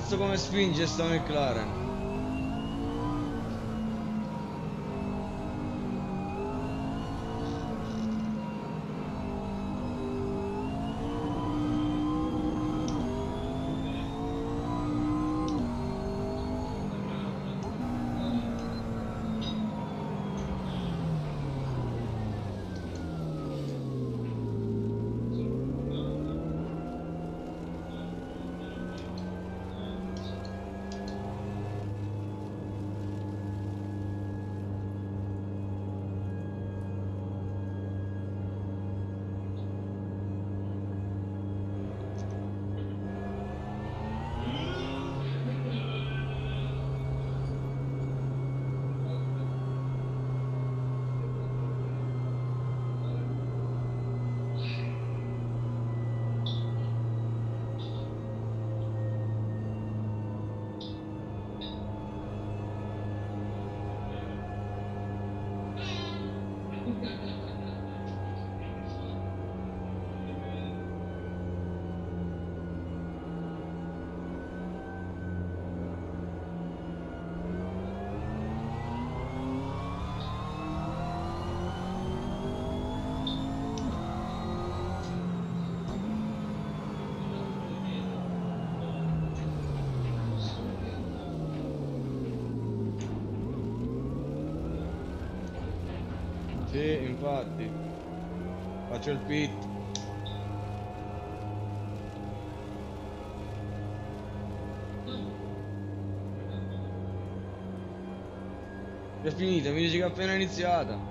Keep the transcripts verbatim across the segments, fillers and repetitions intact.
cazzo come spinge sta McLaren. Sì, infatti. Faccio il pit. È finita, mi dici che è appena iniziata.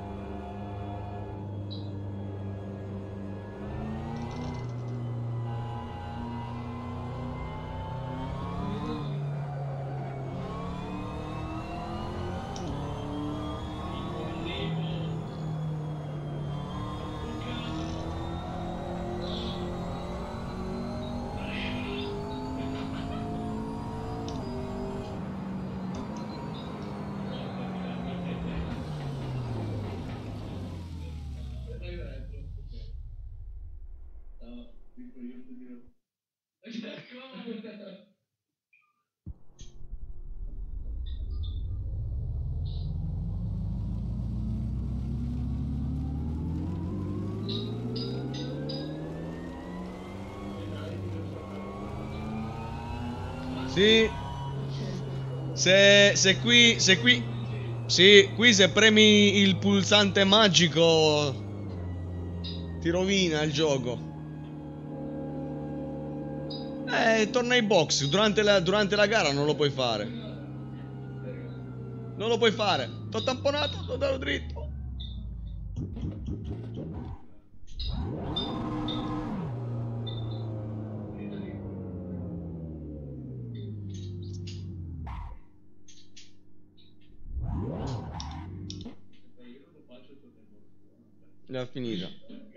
Sì. Se, se qui, se qui, sì, qui se premi il pulsante magico ti rovina il gioco. Eh, torna ai box, durante la, durante la gara non lo puoi fare. Non lo puoi fare. T'ho tamponato, t'ho dato dritto. L'ha finita.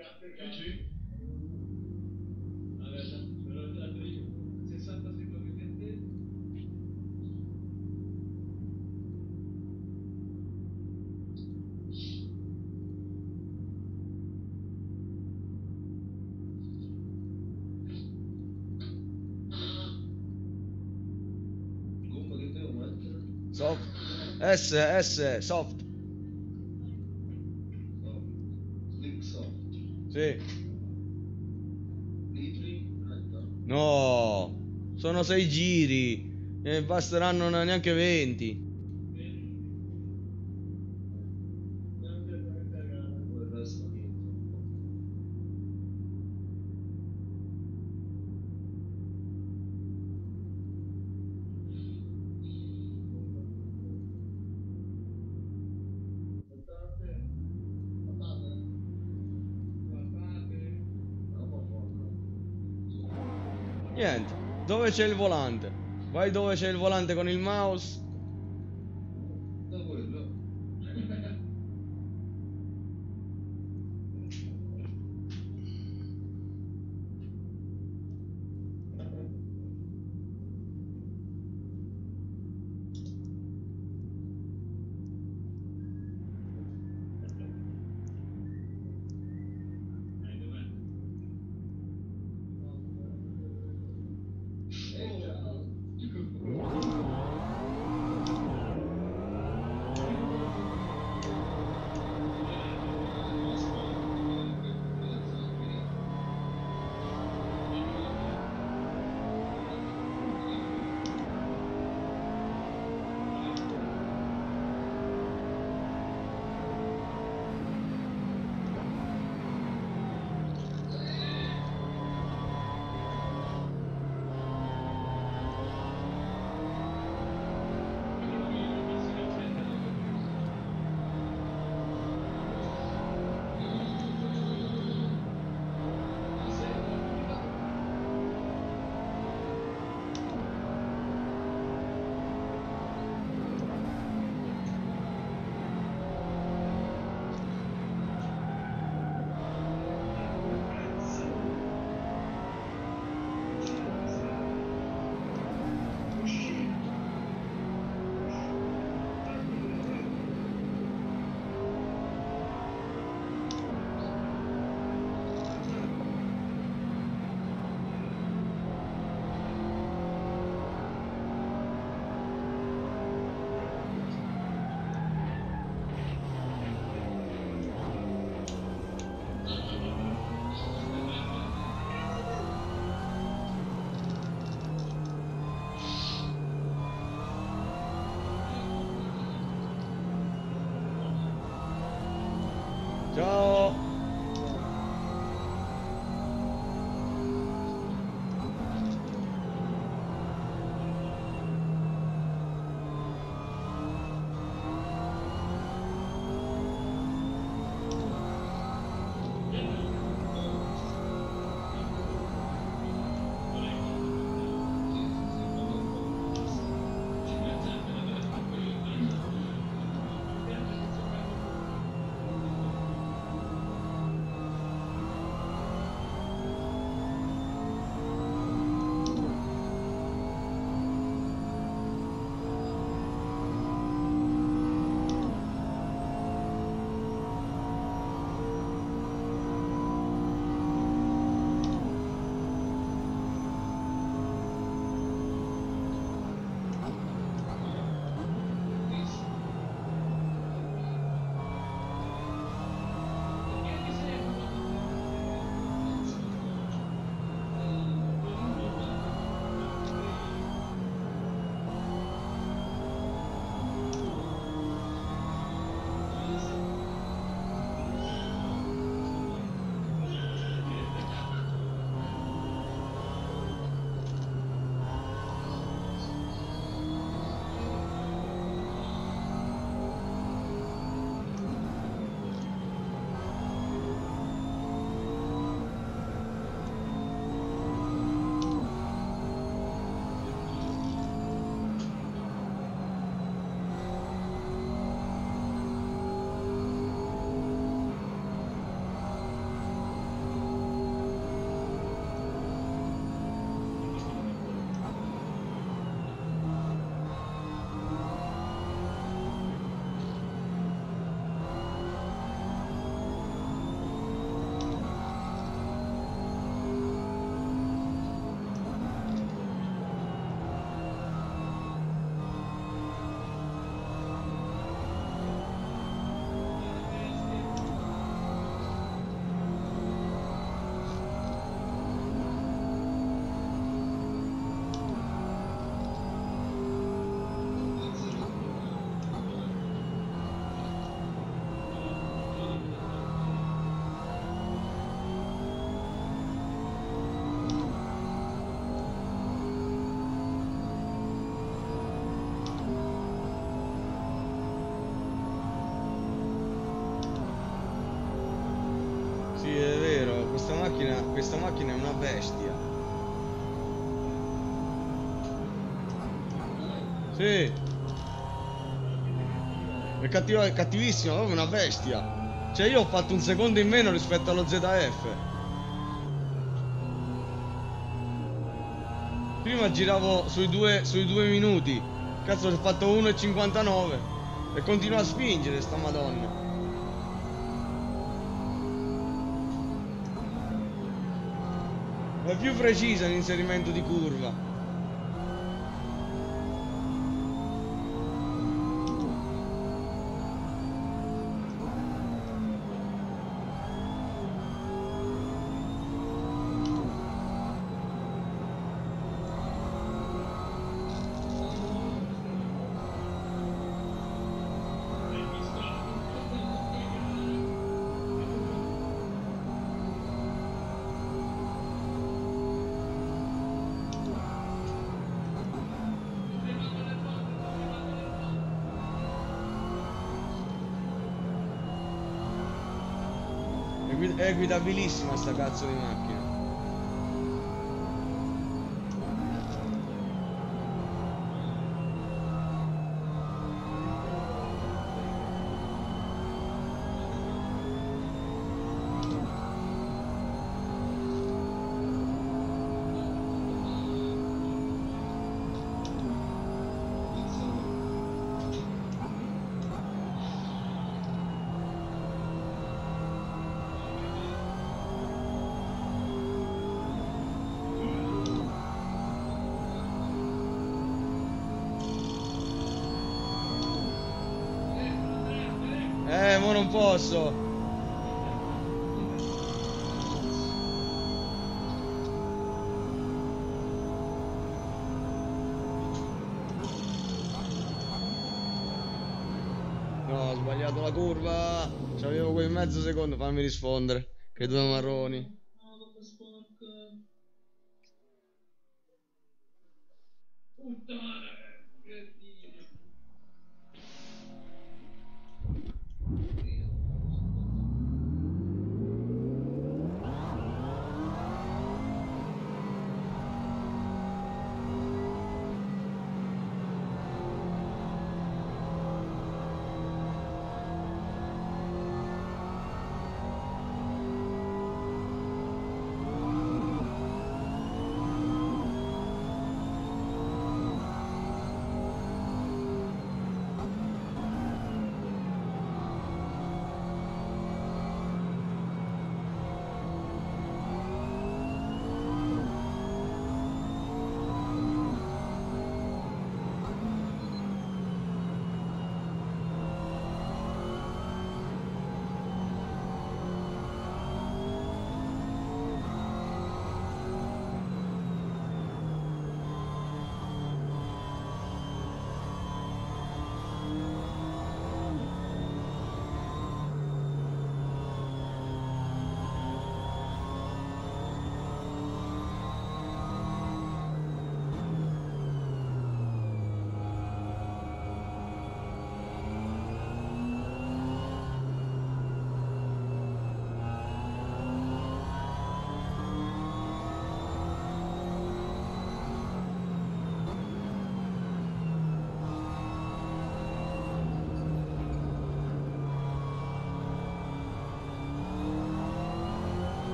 Soft. S, S, soft. Sì. No, sono sei giri. E basteranno neanche venti. Niente, dove c'è il volante? Vai dove c'è il volante con il mouse. Da quello. Eh già. sta macchina è una bestia. Sì. È cattiva, è cattivissima, proprio una bestia. Cioè io ho fatto un secondo in meno rispetto allo Z F. Prima giravo sui due, sui due minuti. Cazzo, ho fatto uno e cinquantanove. E continua a spingere sta madonna. È più precisa l'inserimento di curva. È guidabilissima sta cazzo di macchina. Eh, mo non posso. No, ho sbagliato la curva. C'avevo quel mezzo secondo, fammi rispondere. Che due marroni. Puttana, che Dio.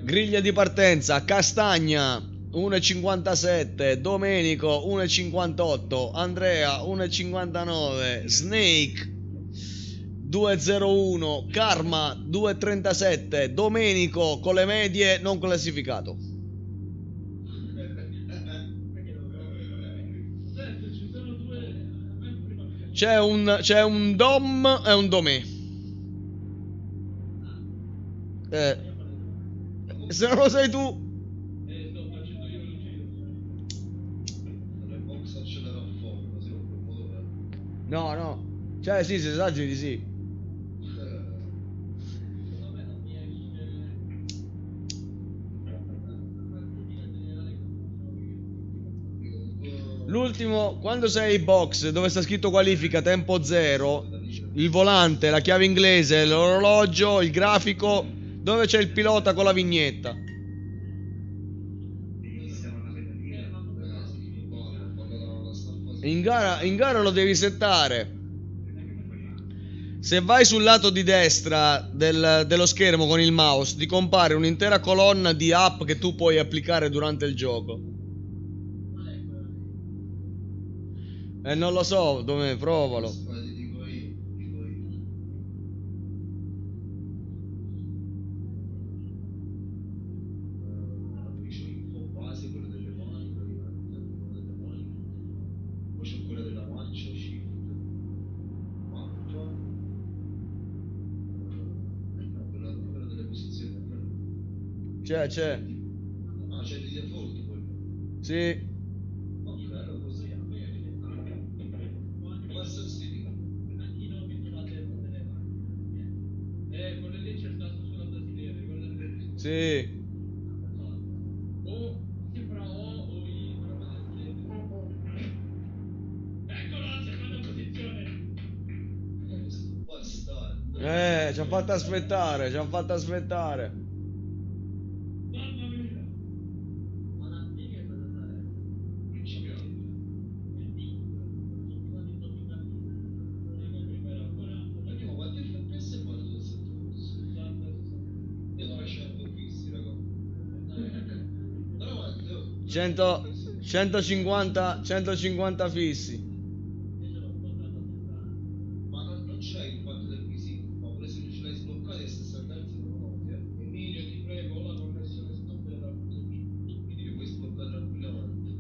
Griglia di partenza, Castagna uno e cinquantasette, Domenico uno e cinquantotto, Andrea uno e cinquantanove, Snake due e zero uno, Karma due e trentasette, Domenico con le medie non classificato. C'è un, c'è un Dom e un Domè. Eh, se non lo sai tu. No, no. Cioè, sì, se esageri, sì. L'ultimo, quando sei ai box dove sta scritto qualifica tempo zero, il volante, la chiave inglese, l'orologio, il grafico, dove c'è il pilota con la vignetta. In gara, in gara lo devi settare. Se vai sul lato di destra del, dello schermo con il mouse, ti compare un'intera colonna di app che tu puoi applicare durante il gioco. E eh, non lo so, dove provalo. C'è, c'è. Ah, c'è di default quello. Sì. Ok, così. Può essere stilico. Eh, quello lì c'è il tasto sulla tastiera, ricordate? Sì. O sembra O o I, roba del genere. Eccolo la seconda posizione. Bastardo. Eh, ci hanno fatto aspettare, ci hanno fatto aspettare. cento, centocinquanta, centocinquanta fissi. Ma non, non c'è il fatto del visito, ma pure se non ce l'hai sbloccato e stessa andando non noti, eh. Emilio, ti prego, la connessione stop della quindi li puoi sbloccare tranquillamente.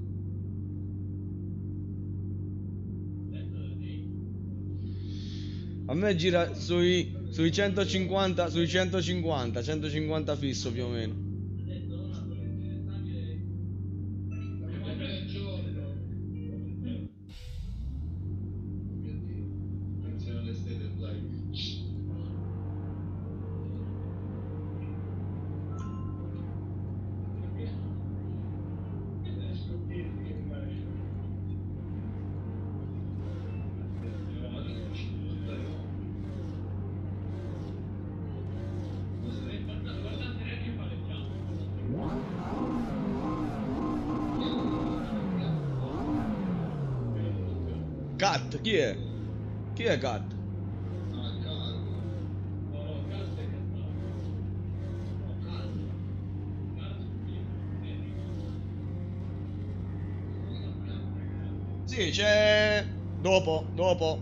A me gira sui, sui centocinquanta, sui centocinquanta, centocinquanta fisso più o meno. Cat, chi è? Chi è Cat? Ah, calma. No, calma è cattato. No, calma. Sì, c'è... Dopo, dopo.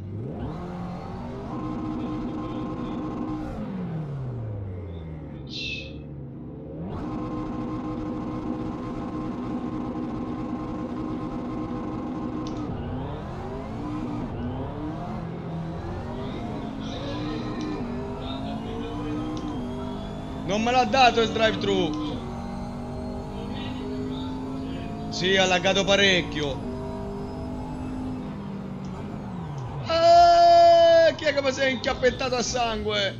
Non me l'ha dato il drive-thru. Sì, ha laggato parecchio. Eh, chi è che mi si è inchiappettato a sangue?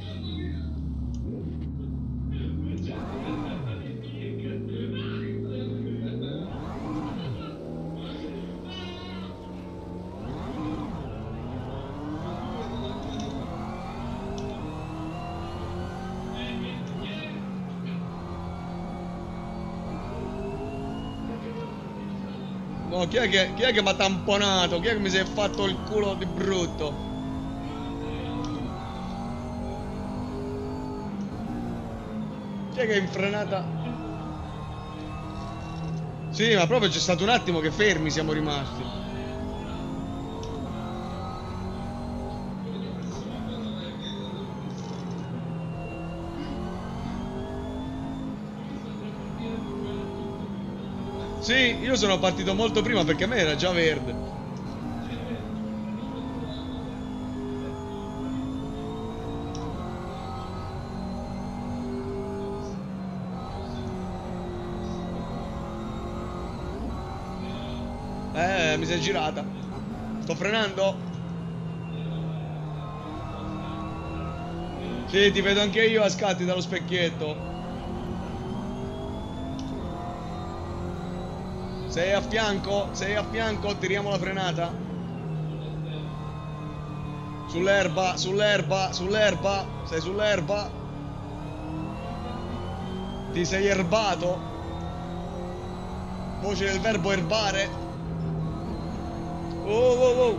Oh, chi è che, chi è che mi ha tamponato? Chi è che mi si è fatto il culo di brutto? Chi è che è in frenata? Sì, ma proprio c'è stato un attimo che fermi siamo rimasti. Sì, io sono partito molto prima perché a me era già verde. Eh, mi si è girata. Sto frenando? Sì, ti vedo anche io a scatti dallo specchietto. Sei a fianco? Sei a fianco? Tiriamo la frenata. Sull'erba, sull'erba, sull'erba. Sei sull'erba. Ti sei erbato. Voce del verbo erbare. Oh, oh, oh.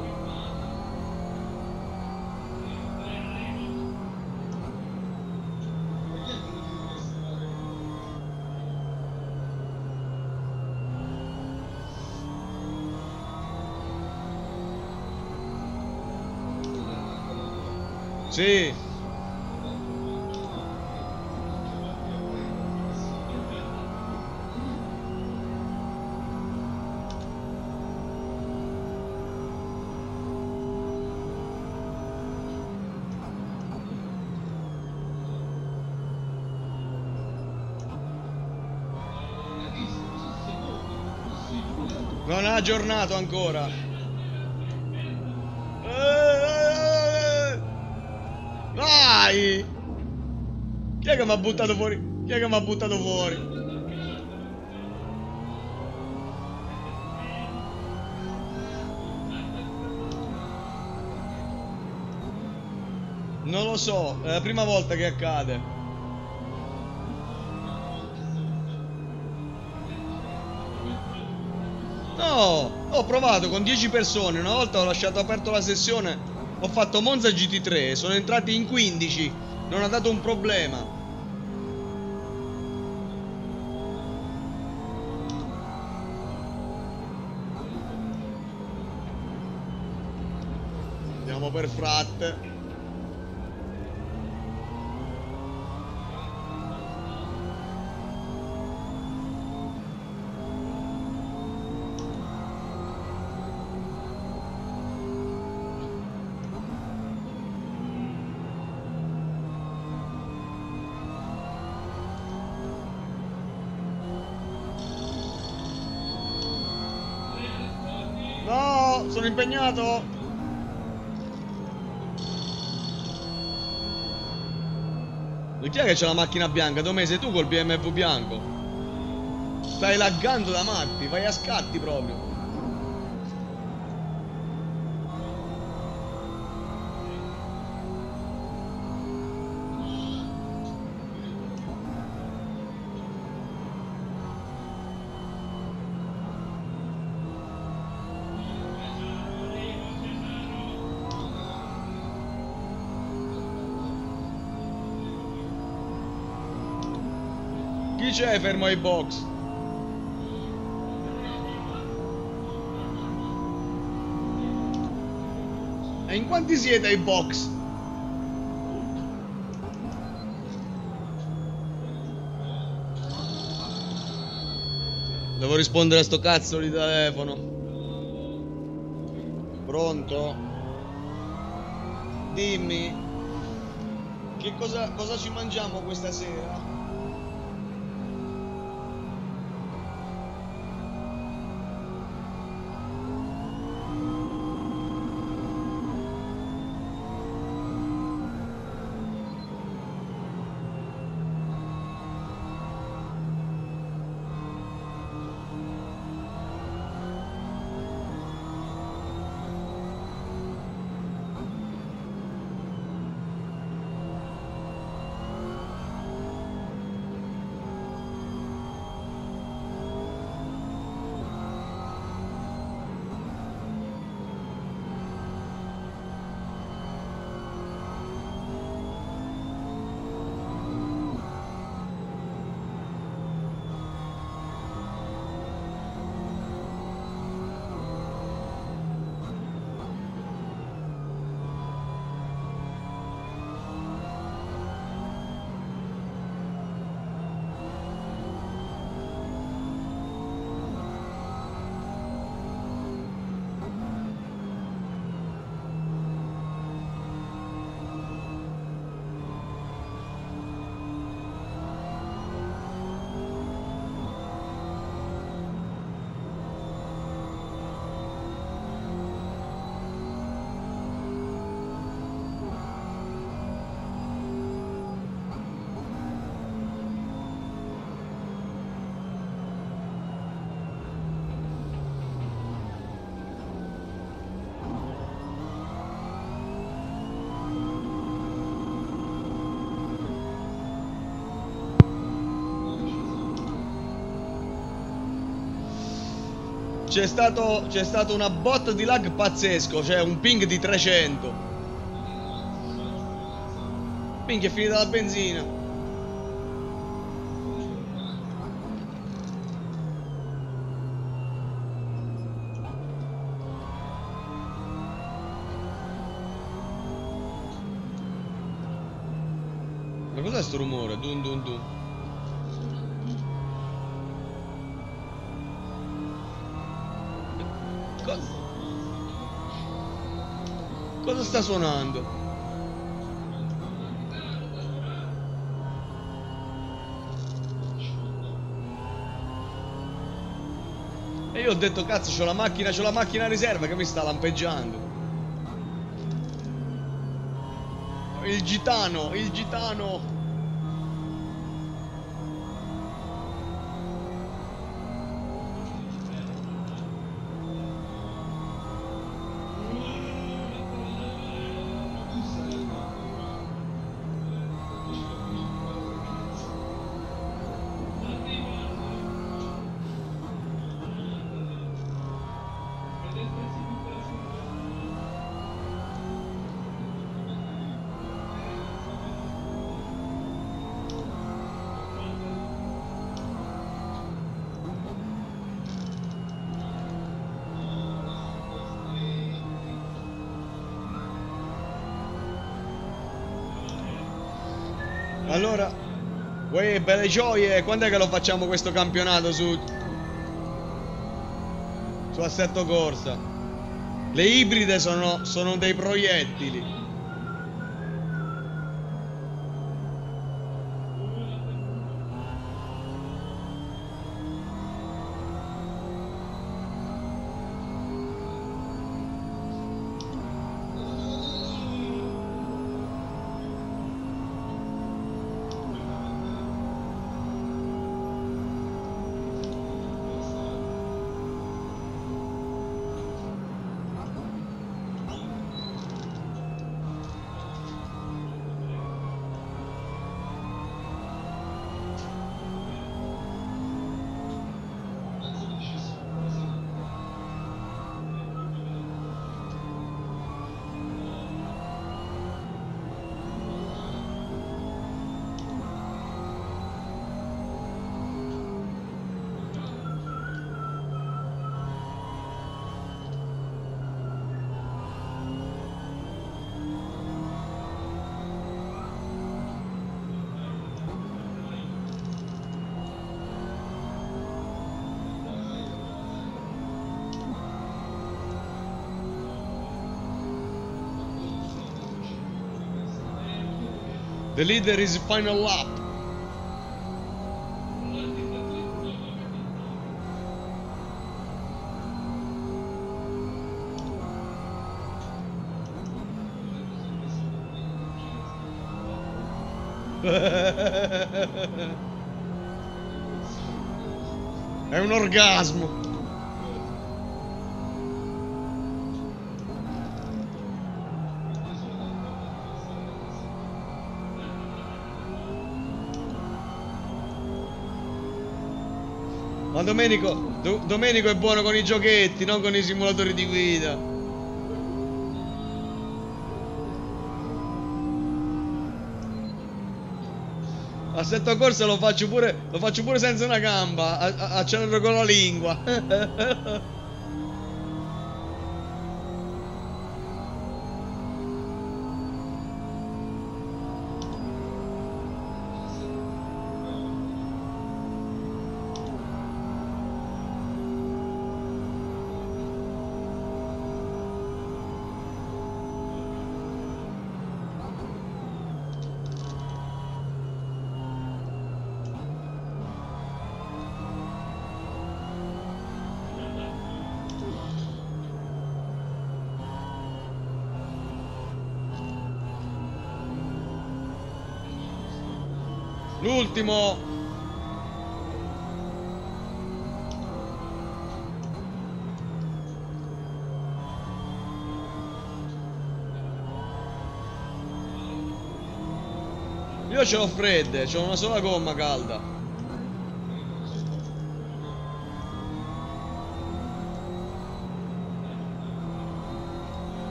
Sì. Non ha aggiornato ancora. Vai! Chi è che mi ha buttato fuori? Chi è che mi ha buttato fuori? Non lo so, è la prima volta che accade. No, ho provato con dieci persone, una volta ho lasciato aperto la sessione, ho fatto Monza G T tre, sono entrati in quindici, non ha dato un problema. Andiamo per fratte. No, sono impegnato. E chi è che c'è la macchina bianca? Dove sei tu col B M W bianco? Stai laggando da matti, vai a scatti proprio. Chi c'è fermo ai box? E in quanti siete ai box? Devo rispondere a sto cazzo di telefono. Pronto? Dimmi. Che cosa, cosa ci mangiamo questa sera? c'è stato, c'è stato una botta di lag pazzesco, cioè un ping di trecento. Minchia, è finita la benzina. Ma cos'è sto rumore? Dun dun dun. Co- Cosa sta suonando? E io ho detto cazzo, c'ho la macchina, c'ho la macchina a riserva che mi sta lampeggiando. Il gitano, il gitano. Allora, uè, belle gioie, quando è che lo facciamo questo campionato su su Assetto Corsa? Le ibride sono, sono dei proiettili. The leader is final lap. È un orgasmo. Ma Domenico, Do- Domenico è buono con i giochetti, non con i simulatori di guida. Assetto corsa lo faccio pure, lo faccio pure senza una gamba, a- a- accelero con la lingua. L'ultimo. Io ce l'ho fredde, c'ho una sola gomma calda.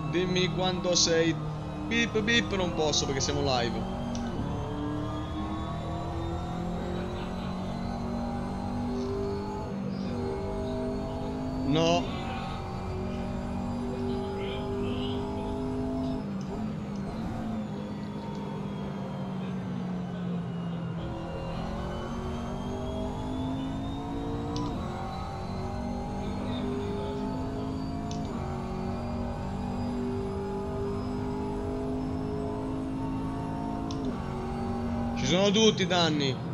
Dimmi quando sei. Bip bip non posso perché siamo live. No. Ci sono tutti i danni.